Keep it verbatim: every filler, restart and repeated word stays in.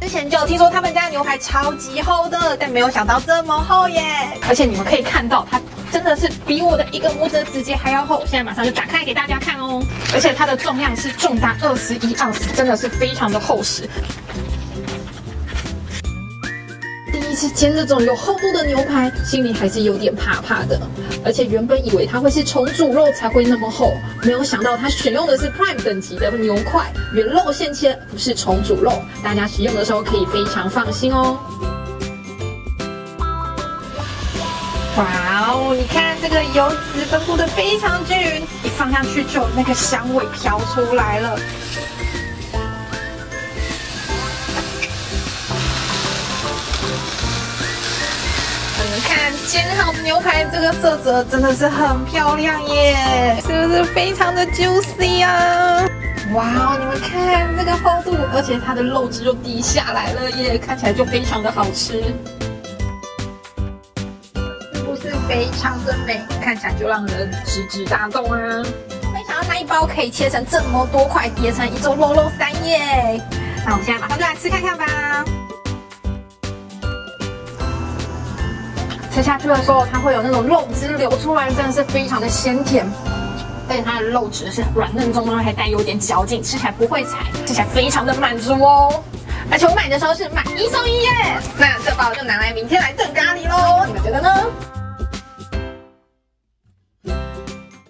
前就有听说他们家牛排超级厚的，但没有想到这么厚耶！而且你们可以看到，它真的是比我的一个拇指指节还要厚。现在马上就打开给大家看哦。而且它的重量是重达二十一盎司，真的是非常的厚实。第一次煎这种有厚度的牛排，心里还是有点怕怕的。而且原本以为它会是重组肉才会那么厚，没有想到它选用的是 Prime 等级的牛块，原肉现切，不是重组肉，大家使用的时候可以非常放心哦。哇哦，你看这个油脂分布的非常均匀，一放上去就有那个香味飘出来了。你看煎好的牛排，这个色泽真的是很漂亮耶，是不是非常的 juicy 啊？哇哦，你们看这个厚度，而且它的肉汁就滴下来了耶，看起来就非常的好吃，是不是非常的美？看起来就让人食指大动啊！没想到它一包可以切成这么多块，叠成一座肉肉山耶！那我们现在马上就来吃看看吧。吃下去的时候，它会有那种肉汁流出来，真的是非常的鲜甜。而且它的肉质是软嫩中呢，还带有点嚼劲，吃起来不会柴，吃起来非常的满足哦。而且我买的时候是买一送一耶，那这包就拿来明天来炖咖喱喽，你们觉得呢？